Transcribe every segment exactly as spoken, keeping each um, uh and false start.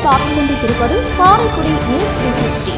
நீங்கள் பார்த்துக் கொண்டிருப்பது காரைக்குடி நியூஸ் த்ரீ சிக்ஸ்டி.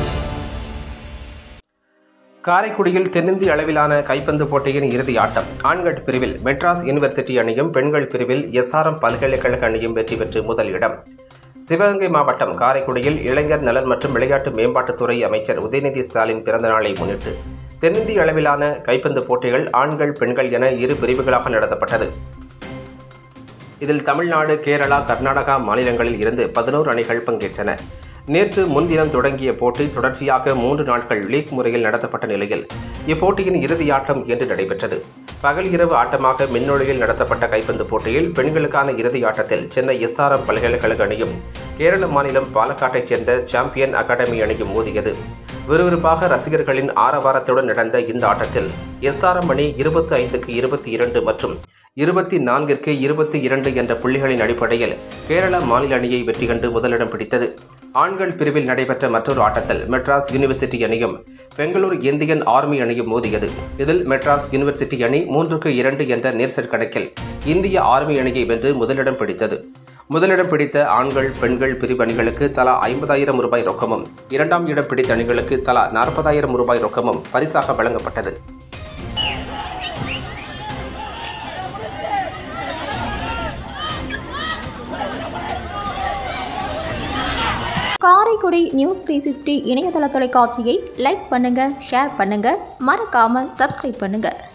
காரைக்குடியில் தென்னிந்திய அளவிலான கைப்பந்து போட்டியின் இறுதி ஆட்டம். ஆண்கள் பிரிவில் மெட்ராஸ் யூனிவர்சிட்டி அணியும், பெண்கள் பிரிவில் எஸ்ஆர்எம் பல்கலைக்கழக அணியும் வெற்றி பெற்று முதலிடம். சிவகங்கை மாவட்டம் காரைக்குடியில் இளைஞர் நலன் மற்றும் விளையாட்டு மேம்பாட்டுத்துறை அமைச்சர் உதயநிதி ஸ்டாலின் பிறந்த நாளை முன்னிட்டு தென்னிந்திய அளவிலான கைப்பந்து போட்டிகள் ஆண்கள், பெண்கள் என இரு பிரிவுகளாக நடத்தப்பட்டது. இதில் தமிழ்நாடு, கேரளா, கர்நாடகா மாநிலங்களில் இருந்து பதினோரு அணிகள் பங்கேற்றன. நேற்று முன்தினம் தொடங்கிய போட்டி தொடர்ச்சியாக மூன்று நாட்கள் லீக் முறையில் நடத்தப்பட்ட நிலையில் இப்போட்டியின் இறுதி ஆட்டம் இன்று நடைபெற்றது. பகல் இரவு ஆட்டமாக மின்னொலியில் நடத்தப்பட்ட கைப்பந்து போட்டியில் பெண்களுக்கான இறுதி ஆட்டத்தில் சென்னை எஸ்ஆர்எம் பல்கலைக்கழக அணியும், கேரள மாநிலம் பாலக்காட்டைச் சேர்ந்த சாம்பியன் அகாடமி அணியும் மோதியது. விறுவிறுப்பாக ரசிகர்களின் ஆரவாரத்துடன் நடந்த இந்த ஆட்டத்தில் எஸ்ஆர்எம் அணி இருபத்தி ஐந்துக்கு இருபத்தி இரண்டு மற்றும் இருபத்தி நான்கிற்கு இருபத்தி இரண்டு என்ற புள்ளிகளின் அடிப்படையில் கேரள மாநில அணியை வெற்றி கண்டு முதலிடம் பிடித்தது. ஆண்கள் பிரிவில் நடைபெற்ற மற்றொரு ஆட்டத்தில் மெட்ராஸ் யூனிவர்சிட்டி அணியும், பெங்களூர் இந்தியன் ஆர்மி அணியும் மோதியது. இதில் மெட்ராஸ் யூனிவர்சிட்டி அணி மூன்றுக்கு இரண்டு என்ற நேர்செட் கணக்கில் இந்திய ஆர்மி அணியை வென்று முதலிடம் பிடித்தது. முதலிடம் பிடித்த ஆண்கள், பெண்கள் பிரிவு அணிகளுக்கு தலா ஐம்பதாயிரம் ரூபாய் ரொக்கமும், இரண்டாம் இடம் பிடித்த அணிகளுக்கு தலா நாற்பதாயிரம் ரூபாய் ரொக்கமும் பரிசாக வழங்கப்பட்டது. காரைக்குடி நியூஸ் த்ரீ சிக்ஸ்டி இணையதள தொலைக்காட்சியை லைக் பண்ணுங்க, ஷேர் பண்ணுங்க, மறக்காமல் சப்ஸ்கிரைப் பண்ணுங்க.